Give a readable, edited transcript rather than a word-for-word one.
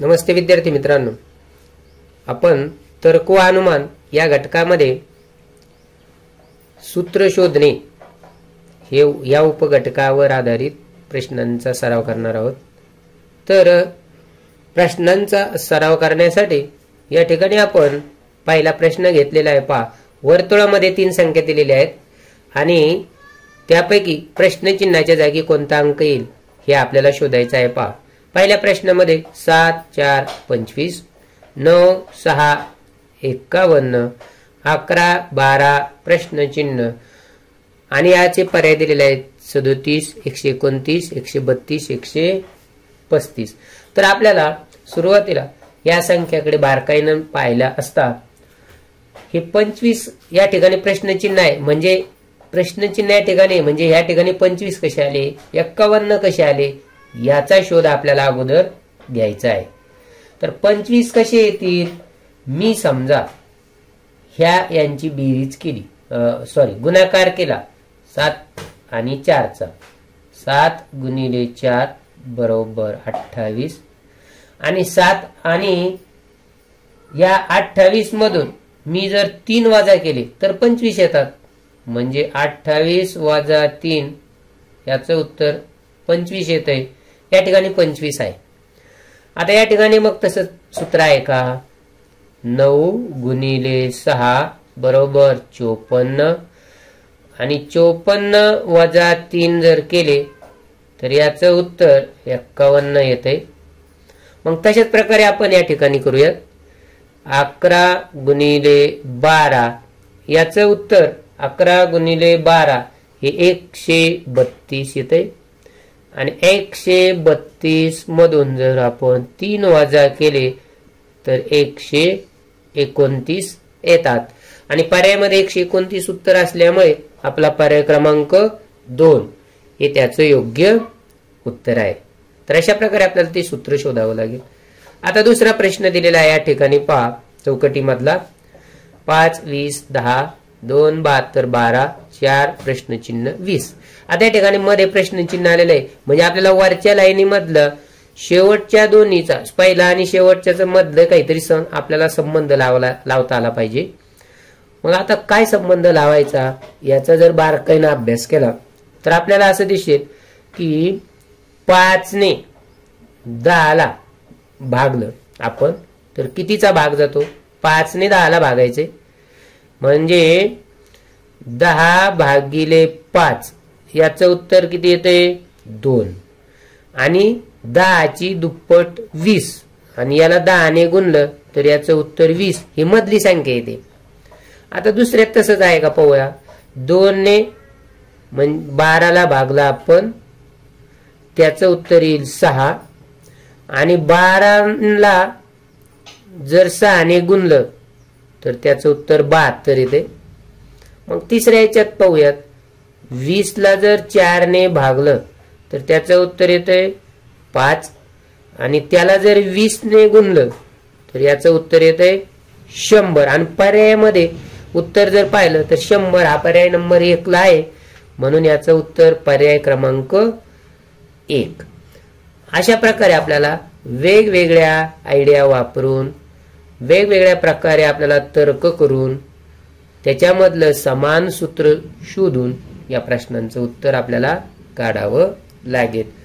नमस्ते विद्यार्थी मित्रांनो, आपण तर्क व अनुमान या घटकामध्ये सूत्र शोधणे हे या उपघटकावर आधारित प्रश्नांचा सराव करणार आहोत। तर प्रश्नांचा सराव करण्यासाठी या ठिकाणी आपण पहिला प्रश्न घेतलेला आहे। पहा, वर्तुळामध्ये 3 संख्या दिलेल्या आहेत आणि त्यापैकी प्रश्न चिन्हाच्या जागी कोणता अंक येईल हे आपल्याला शोधायचं आहे। पहा, पहिल्या प्रश्नामध्ये 7 4 25, 9 6 51, 11 12 प्रश्नचिन्ह आणि याचे पर्याय दिलेले आहेत 37 129 132 135। तर आपल्याला सुरुवातीला या संख्याकडे बारकाईने पाहिला असता हे 25 या ठिकाणी प्रश्नचिन्ह आहे, म्हणजे प्रश्नचिन्ह या ठिकाणी म्हणजे या ठिकाणी 25 कसे आले, 51 कसे आले याचा शोध आपल्याला अगोदर घ्यायचा आहे। तर 25 कसे येतील, मी समजा ह्या यांची बेरीज केली, गुणाकार केला 7 आणि 4 चा, 7 गुणिले 4 बरोबर 28 आणि 7 आणि या 28 मधून मी जर 3 वजा केले तर 25 येतात, म्हणजे 28 वजा 3 याचं उत्तर 25 येतंय। या ठिकाणी 25 आहे। आता या ठिकाणी मग तसंच सूत्र आहे का, 9 गुणिले 6 बरोबर 54 आणि 54 वजा 3 जर केले तर याचं उत्तर 51 येतंय। मग तशाच प्रकारे आपण या ठिकाणी करूयात, 11 गुणिले 12 याचं उत्तर 11 गुणिले 12 हे 132 येते आणि 132 मधून जर आपण 3 वजा केले तर 129 येतात आणि पर्यायामध्ये 129 उत्तर असल्यामुळे आपला पर्याय क्रमांक 2 हे त्याचं योग्य उत्तर आहे। तर अशा प्रकारे आपल्याला ते सूत्र शोधावं लागेल। आता दुसरा प्रश्न दिलेला आहे या ठिकाणी, पहा चौकटीमधला 5 20 10 2 72 12 4 प्रश्नचिन्ह 20। आता या ठिकाणी मध्ये प्रश्नचिन्ह आलेलं आहे, म्हणजे आपल्याला वरच्या लाईनी मधलं शेवटच्या दोन्हीचा, पहिला आणि शेवटच्या मधलं काहीतरी आपल्याला संबंध लावता आला पाहिजे। मग आता काय संबंध लावायचा याचा जर बारकाईने अभ्यास केला तर आपल्याला असं दिसेल की 5 ने 10 ला भागलं आपण तर कितीचा भाग जातो, 5 ने 10 ला भागायचे म्हणजे 10 भागिले 5 याचं उत्तर किती येते 2 आणि 10 ची दुप्पट 20 आणि याला 10 ने गुणलं तर याचं उत्तर 20 ही मधली संख्या येते। आता दुसऱ्यात तसंच आहे का पाहूया, 2 ने 12 ला भागला आपण त्याचं उत्तर येईल 6 आणि 12 ला जर 6 ने गुणलं तर त्याचं उत्तर 72 येते। मग तिसऱ्या याच्यात पाहूयात, 20 ला जर 4 ने भागलं तर त्याचं उत्तर येतंय 5 आणि त्याला जर 20 ने गुणलं तर याचं उत्तर येतंय 100 आणि पर्यायामध्ये उत्तर जर पाहिलं तर 100 हा पर्याय नंबर 1 ला आहे, म्हणून याचं उत्तर पर्याय क्रमांक 1। अशा प्रकारे आपल्याला वेगवेगळ्या आयडिया वापरून वेगवेगळ्या प्रकारे आपल्याला तर्क करून त्याच्यामधलं समान सूत्र शोधून या प्रश्नांचं उत्तर आपल्याला काढावं लागेल।